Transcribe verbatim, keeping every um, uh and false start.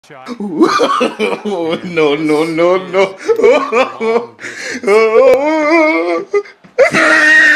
shot. No, no, no, This is no. a long distance.